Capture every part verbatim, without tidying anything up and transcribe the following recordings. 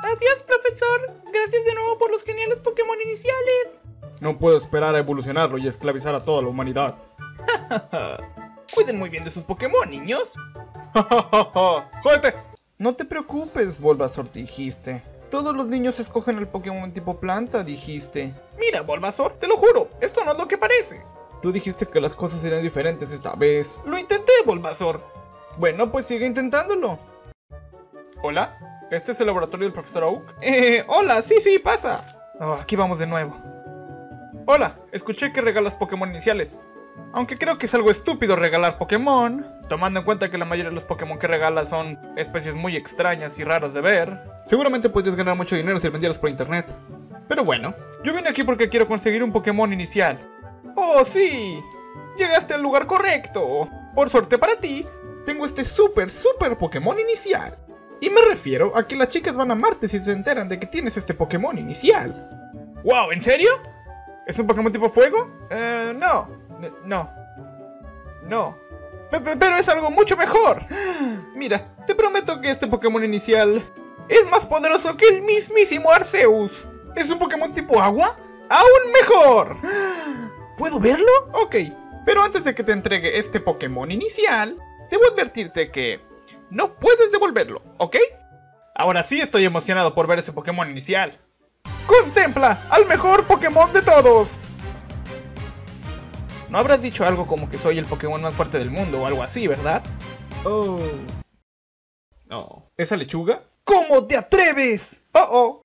Adiós, profesor. Gracias de nuevo por los geniales Pokémon iniciales. No puedo esperar a evolucionarlo y esclavizar a toda la humanidad. Cuiden muy bien de sus Pokémon, niños. ¡Jódete! No te preocupes, Bulbasaur, dijiste. Todos los niños escogen el Pokémon tipo planta, dijiste. Mira, Bulbasaur, te lo juro, esto no es lo que parece. Tú dijiste que las cosas serían diferentes esta vez. Lo intenté, Bulbasaur. Bueno, pues sigue intentándolo. ¿Hola? ¿Este es el laboratorio del profesor Oak? Eh, hola, sí, sí, pasa. Oh, aquí vamos de nuevo. Hola, escuché que regalas Pokémon iniciales. Aunque creo que es algo estúpido regalar Pokémon, tomando en cuenta que la mayoría de los Pokémon que regalas son especies muy extrañas y raras de ver. Seguramente podrías ganar mucho dinero si vendieras por internet. Pero bueno, yo vine aquí porque quiero conseguir un Pokémon inicial. ¡Oh, sí! Llegaste al lugar correcto. Por suerte para ti, tengo este super, super Pokémon inicial. Y me refiero a que las chicas van a amarte si se enteran de que tienes este Pokémon inicial. ¡Wow! ¿En serio? ¿Es un Pokémon tipo fuego? Eh, uh, no. No. No. P pero es algo mucho mejor. Mira, te prometo que este Pokémon inicial es más poderoso que el mismísimo Arceus. ¿Es un Pokémon tipo agua? ¡Aún mejor! ¿Puedo verlo? Ok, pero antes de que te entregue este Pokémon inicial, debo advertirte que no puedes devolverlo, ¿ok? Ahora sí estoy emocionado por ver ese Pokémon inicial. ¡Contempla al mejor Pokémon de todos! No habrás dicho algo como que soy el Pokémon más fuerte del mundo o algo así, ¿verdad? Oh. No. ¿Esa lechuga? ¿Cómo te atreves? Oh, oh.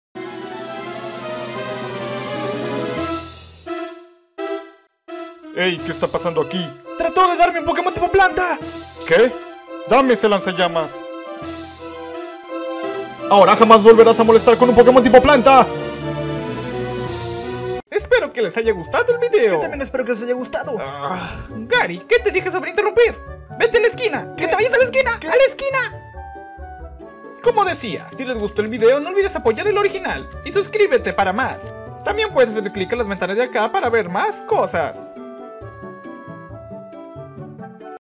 Ey, ¿qué está pasando aquí? ¡Trató de darme un Pokémon tipo planta! ¿Qué? ¡Dame ese lanzallamas! Ahora jamás volverás a molestar con un Pokémon tipo planta. Espero que les haya gustado el video. Yo también espero que les haya gustado. Ah. Gary, ¿qué te dije sobre interrumpir? ¡Vete a la esquina! ¿Qué? ¡Que te vayas a la esquina! ¿Qué? ¡A la esquina! Como decía, si les gustó el video no olvides apoyar el original y suscríbete para más. También puedes hacer clic en las ventanas de acá para ver más cosas.